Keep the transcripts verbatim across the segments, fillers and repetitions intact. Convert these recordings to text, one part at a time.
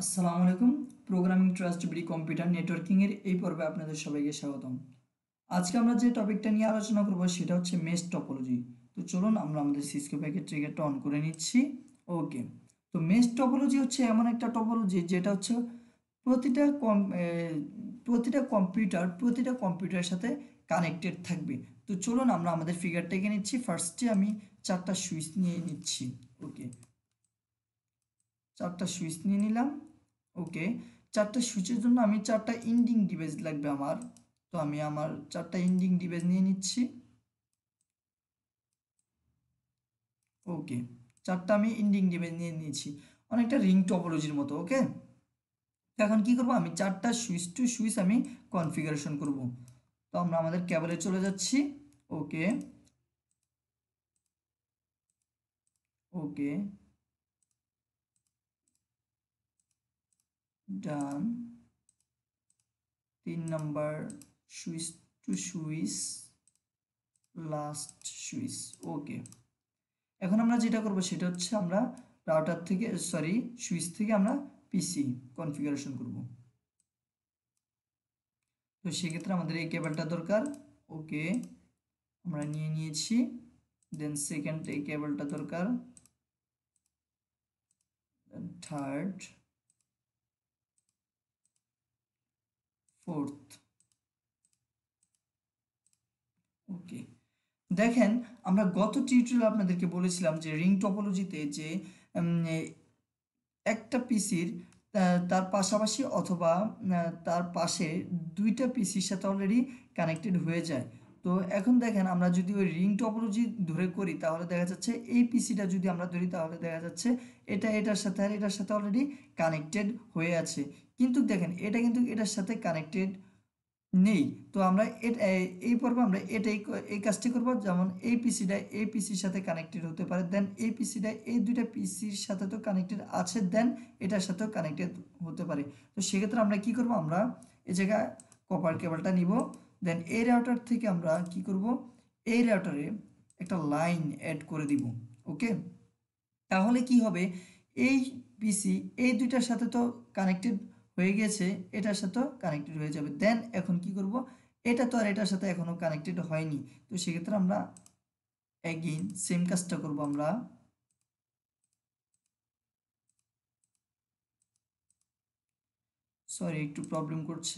আসসালামু আলাইকুম। Programming ট্রাস্টেবিলিটি computer networking এর এই পর্বে আপনাদের সবাইকে স্বাগতম। আজকে আমরা যে টপিকটা নিয়ে আলোচনা করব সেটা হচ্ছে মেশ টপোলজি। তো চলুন আমরা আমাদের সিসকো প্যাকেট ট্রিগারটা অন করে নিচ্ছি। ওকে, তো মেশ টপোলজি হচ্ছে এমন একটা টপোলজি যেটা হচ্ছে প্রতিটা কম এ, প্রতিটা কম্পিউটার প্রতিটা কম্পিউটারের সাথে কানেক্টেড থাকবে। তো চলুন আমরা আমাদের ফিগারটা এঁকে নিচ্ছি। ফার্স্টে আমি চারটা সুইচ নিয়ে নিচ্ছি। ওকে, চারটা সুইচ নিয়ে নিলাম। ওকে, চারটা সুইচের জন্য আমি চারটা ইন্ডিং ডিভাইস লাগবে আমার। তো আমি আমার চারটা ইন্ডিং ডিভাইস নিয়ে নিচ্ছি। ওকে, চারটা আমি ইন্ডিং ডিভাইস নিয়ে নিয়েছি, অনেকটা রিং টপোলজির মতো। ওকে, এখন কি করব, আমি চারটা সুইচ টু সুইচ আমি কনফিগারেশন করব। তো আমরা আমাদের কেবলে চলে যাচ্ছি। ওকে ওকে ডান। তিন number switch to switch, last switch. Okay, এখন আমরা যেটা করব সেটা হচ্ছে আমরা রাউটার থেকে সরি সুইচ থেকে আমরা পিসি কনফিগারেশন করব। তো সেক্ষেত্রে আমাদের এই কেবলটা দরকার। ওকে, আমরা নিয়ে নিয়েছি। দেন সেকেন্ড এই কেবলটা দরকার, থার্ড, ফোর্থ। ওকে, দেখেন আমরা গত টিউটোরিয়ালে আপনাদেরকে বলেছিলাম যে রিং টপোলজিতে যে একটা পিসির তার পাশাপাশি অথবা তার পাশে দুইটা পিসির সাথে অলরেডি কানেক্টেড হয়ে যায়। তো এখন দেখেন আমরা যদি ওই রিং টপোলজি ধরে করি তাহলে দেখা যাচ্ছে এই পিসিটা যদি আমরা ধরি তাহলে দেখা যাচ্ছে এটা এটার সাথে আর এটার সাথে অলরেডি কানেক্টেড হয়ে আছে। কিন্তু দেখেন এটা কিন্তু এটার সাথে কানেক্টেড নেই। তো আমরা এই পর্বে আমরা এটাই এই কাজটি করব, যেমন এই পিসিটা এই পিসির সাথে কানেক্টেড হতে পারে, দেন এই পিসিটা এই দুইটা পিসির সাথে তো কানেক্টেড আছে, দেন এটার সাথেও কানেক্টেড হতে পারে। তো সেক্ষেত্রে আমরা কি করব, আমরা এই জায়গায় কপার কেবলটা নিব। দেন এই রাউটার থেকে আমরা কি করব, এই রাউটারে একটা লাইন অ্যাড করে দিব। ওকে, তাহলে কি হবে, এই পিসি এই দুইটার সাথে তো কানেক্টেড হয়ে গেছে, এটার সাথেও কানেক্টেড হয়ে যাবে। দেন এখন কি করব, এটা তো আর এটার সাথে এখনো কানেক্টেড হয়নি। তো সেক্ষেত্রে আমরা এগেইন সেম কাজটা করব। আমরা সরি একটু প্রবলেম করছে।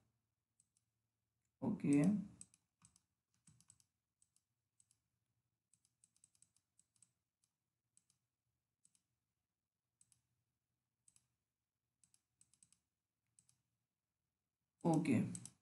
ওকে ওকে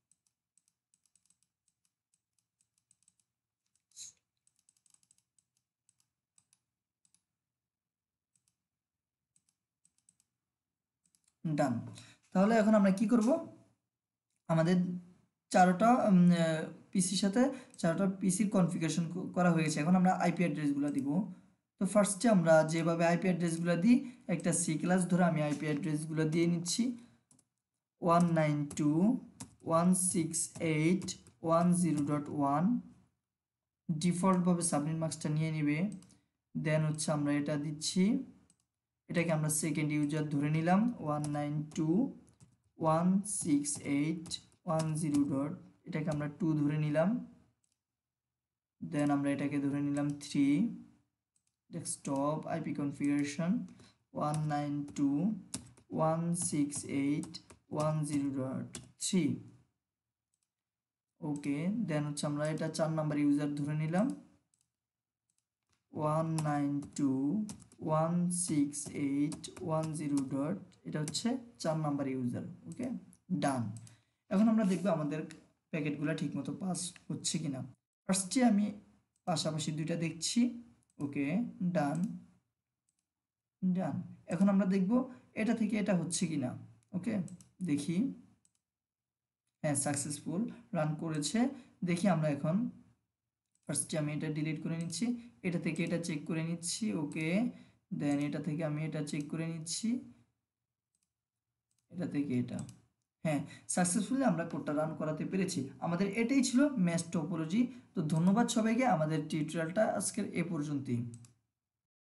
ডান। তাহলে এখন আমরা কি করব, আমাদের চারটা পিসির সাথে চারটা পিসির কনফিগারেশন করা হয়েছে। এখন আমরা আইপি অ্যাড্রেসগুলো দিব। তো ফার্স্টে আমরা যেভাবে আইপি অ্যাড্রেসগুলো দিই, একটা সি ক্লাস ধরে আমি আইপি অ্যাড্রেসগুলো দিয়ে নিচ্ছি। One nine two one six eight one zero dot one ডিফল্টভাবে সাবনেট মাস্কটা নিয়ে নেবে। দেন হচ্ছে আমরা এটা দিচ্ছি, এটাকে আমরা সেকেন্ড ইউজার ধরে নিলাম। One nine two one six eight one zero dot, এটাকে আমরা টু ধরে নিলাম। দেন আমরা এটাকে ধরে নিলাম three. Desktop IP configuration one nine two one six eight one zero dot three. Okay, then হচ্ছে আমরা এটা চার নাম্বার ইউজার ধরে নিলাম। One nine two one six eight one zero dot, এটা হচ্ছে চার নাম্বার ইউজার। ওকে, ডান। এখন আমরা দেখব আমাদের প্যাকেটগুলো ঠিকমতো পাস হচ্ছে কিনা। ফার্স্টে আমি পাশাপাশি দুইটা দেখছি। ওকে, ডান ডান। এখন আমরা দেখব এটা থেকে এটা হচ্ছে কিনা। ওকে, দেখি, হ্যাঁ সাকসেসফুল রান করেছে। দেখি আমরা এখন ফার্স্টে আমি এটা ডিলিট করে নিচ্ছি, এটা থেকে এটা চেক করে নিচ্ছি। ওকে, দেন এটা থেকে আমি এটা চেক করে নিচ্ছি, এটা থেকে এটা। হ্যাঁ, সাকসেসফুলি আমরা কোডটা রান করাতে পেরেছি। আমাদের এটাই ছিল মেশ টপোলজি। তো ধন্যবাদ সবাইকে, আমাদের টিউটোরিয়ালটা আজকের এ পর্যন্তই।